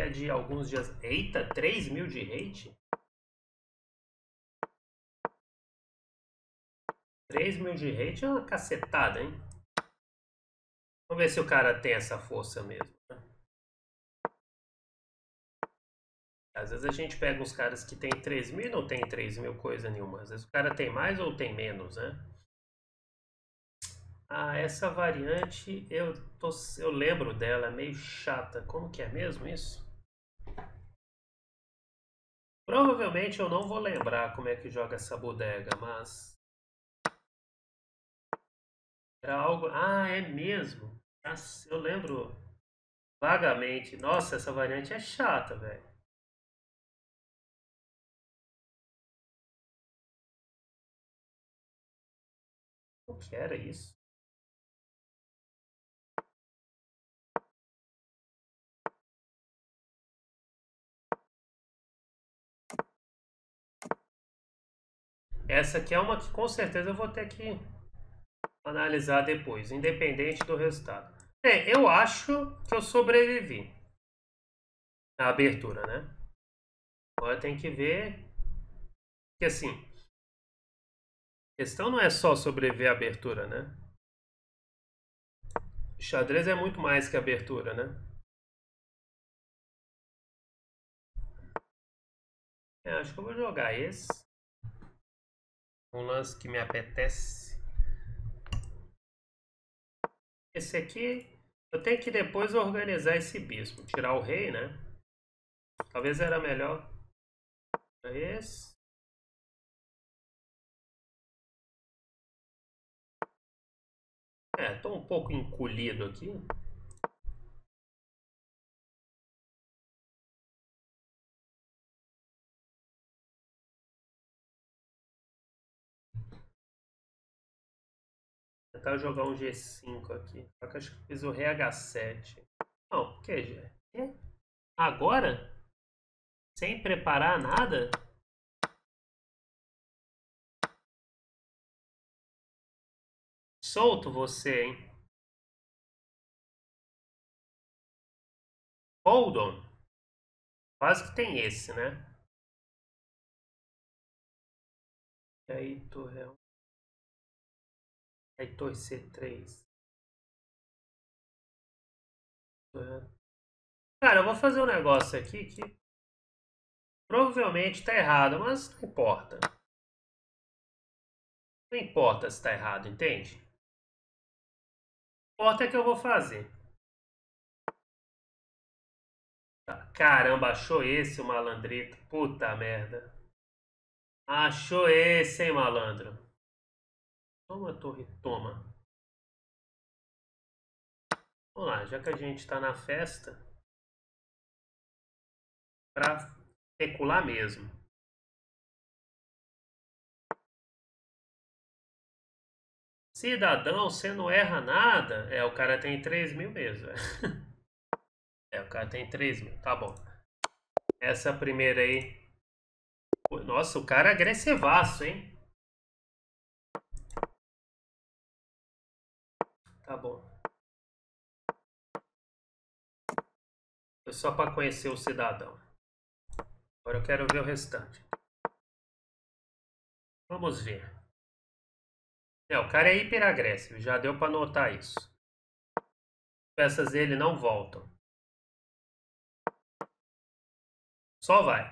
é de alguns dias. Eita, 3.000 de hate? 3.000 de hate é uma cacetada, hein? Vamos ver se o cara tem essa força mesmo. Às vezes a gente pega uns caras que tem 3.000 e não tem 3.000 coisa nenhuma. Às vezes o cara tem mais ou tem menos, né? Ah, essa variante eu lembro dela, é meio chata. Como que é mesmo isso? Provavelmente eu não vou lembrar como é que joga essa bodega, mas era algo. Ah, é mesmo? Nossa, eu lembro vagamente. Nossa, essa variante é chata, velho. O que era isso? Essa aqui é uma que com certeza eu vou ter que analisar depois, independente do resultado. Eu acho que eu sobrevivi à abertura, né? Agora tem que ver que assim, a questão não é só sobreviver à abertura, né? Xadrez é muito mais que abertura, né? Acho que eu vou jogar esse. Um lance que me apetece. Esse aqui, eu tenho que depois organizar esse bispo. Tirar o rei, né? Talvez era melhor. Esse. Tô um pouco encolhido aqui. Vou tentar jogar um G5 aqui. Só que acho que fiz o rei H7. Não, por que, G? Agora? Sem preparar nada? Solto você, hein? Hold on. Quase que tem esse, né? E aí, torre 1. Aí, torre C3. Cara, eu vou fazer um negócio aqui que provavelmente tá errado, mas não importa. Não importa se tá errado, entende? O que importa é que eu vou fazer. Caramba, achou esse o malandrito. Puta merda. Achou esse, hein, malandro. Toma, torre, toma. Vamos lá, já que a gente tá na festa, pra especular mesmo. Cidadão, você não erra nada. O cara tem 3.000 mesmo. O cara tem 3.000. Tá bom. Essa primeira aí. Nossa, o cara é agressivaço, hein? Tá bom. Foi só para conhecer o cidadão. Agora eu quero ver o restante. Vamos ver. O cara é hiper agressivo. Já deu para notar isso. As peças dele não voltam. Só vai.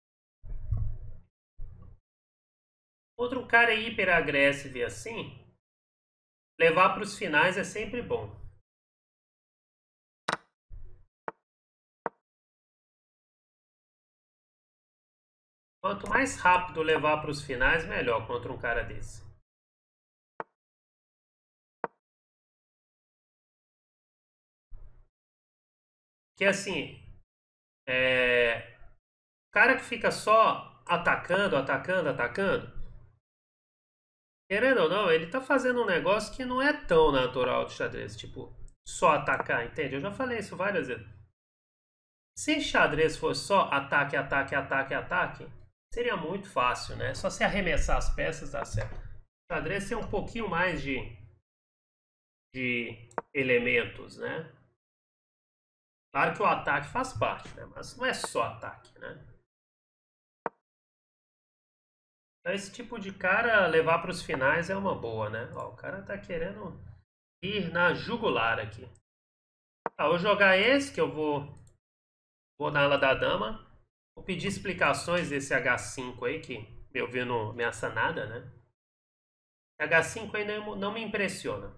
Outro cara é hiper agressivo e assim, levar para os finais é sempre bom. Quanto mais rápido levar para os finais, melhor contra um cara desse. Que assim, o cara que fica só atacando, atacando, atacando, querendo ou não, ele tá fazendo um negócio que não é tão natural de xadrez, tipo, só atacar, entende? Eu já falei isso várias vezes. Se xadrez fosse só ataque, ataque, ataque, ataque, seria muito fácil, né? Só se arremessar as peças dá certo. Xadrez tem um pouquinho mais de elementos, né? Claro que o ataque faz parte, né? Mas não é só ataque, né? Então, esse tipo de cara levar para os finais é uma boa, né? Ó, o cara tá querendo ir na jugular aqui. Tá, vou jogar esse que eu vou na ala da dama. Vou pedir explicações desse H5 aí, que meu ver não ameaça nada, né? H5 aí não me impressiona.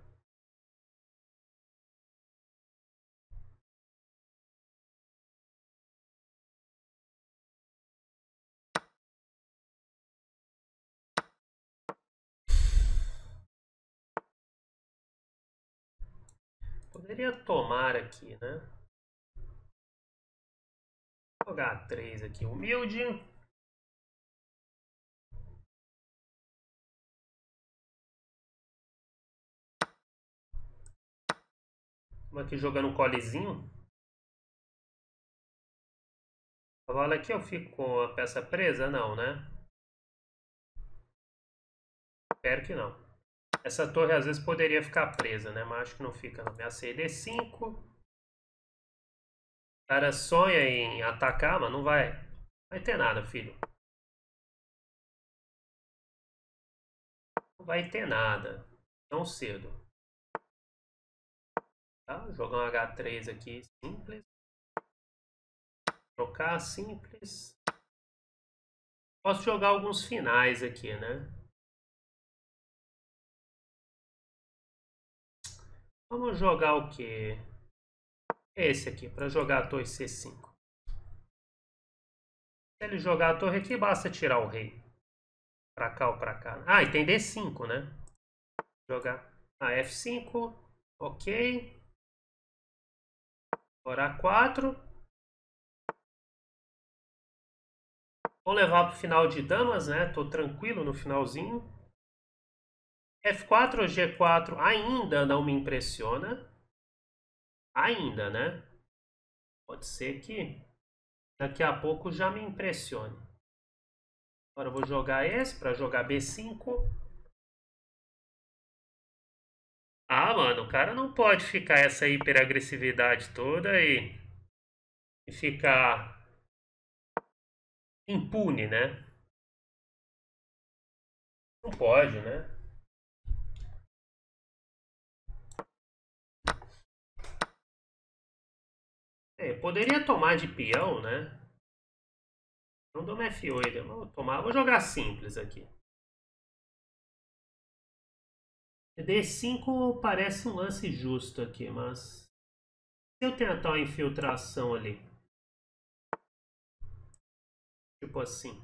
Poderia tomar aqui, né? Vou jogar 3 aqui, humilde. Vamos aqui jogando um colezinho. Cavalo aqui eu fico com a peça presa? Não, né? Espero que não. Essa torre às vezes poderia ficar presa, né? Mas acho que não fica. Não. Ameacei D5. O cara sonha em atacar, mas não vai ter nada, filho. Não vai ter nada. Tão cedo. Tá? Vou jogar um H3 aqui, simples. Trocar, simples. Posso jogar alguns finais aqui, né? Vamos jogar o quê? Esse aqui, para jogar a torre C5. Se ele jogar a torre aqui, basta tirar o rei. Pra cá ou pra cá. Ah, e tem D5, né? Jogar a F5. Ok. Agora A4. Vou levar pro final de damas, né? Tô tranquilo no finalzinho. F4 ou G4 ainda não me impressiona. Ainda, né? Pode ser que daqui a pouco já me impressione. Agora eu vou jogar esse para jogar B5. Ah, mano, o cara não pode ficar essa hiperagressividade toda e ficar impune, né? Não pode, né? É, poderia tomar de peão, né? Não dou F8, vou jogar simples aqui. D5 parece um lance justo aqui, mas se eu tentar uma infiltração ali, tipo assim,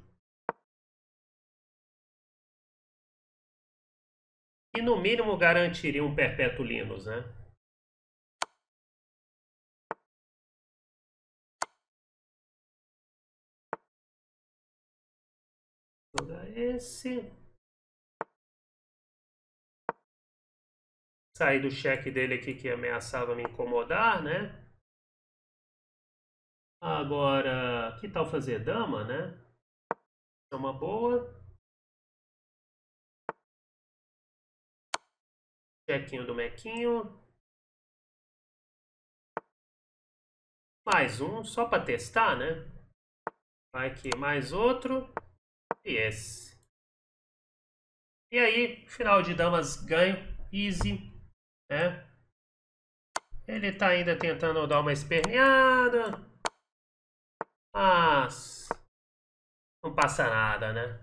e no mínimo garantiria um perpétuo Linus, né? Vou jogar esse. Sair do cheque dele aqui que ameaçava me incomodar, né? Agora, que tal fazer dama, né? É uma boa. Chequinho do Mequinho. Mais um, só para testar, né? Vai aqui, mais outro. E esse. E aí, final de damas, ganho. Easy, né? Ele tá ainda tentando dar uma esperneada. Mas não passa nada, né?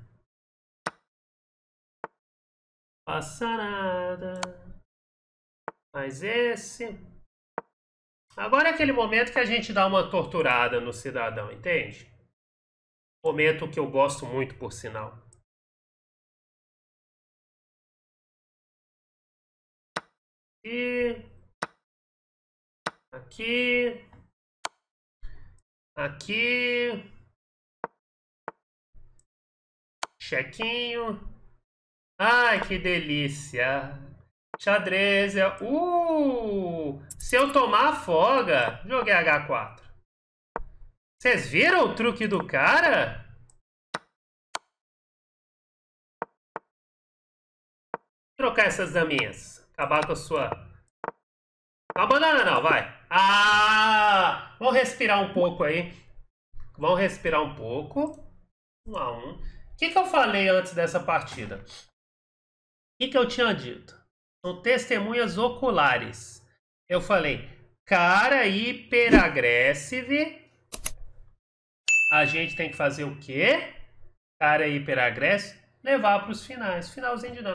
Passa nada. Mas esse. Agora é aquele momento que a gente dá uma torturada no cidadão, entende? Momento que eu gosto muito, por sinal. E aqui, aqui, chequinho. Ai, que delícia! Xadrez é. Se eu tomar afoga, joguei H4. Vocês viram o truque do cara? Trocar essas daminhas. Acabar com a sua Não abandona não, vai. Ah! Vamos respirar um pouco aí. Vamos respirar um pouco. 1 a 1. O que eu falei antes dessa partida? O que eu tinha dito? São testemunhas oculares. Eu falei, cara hiperagressive. A gente tem que fazer o quê? Cara hiperagressive, levar para os finais. Finalzinho de novo.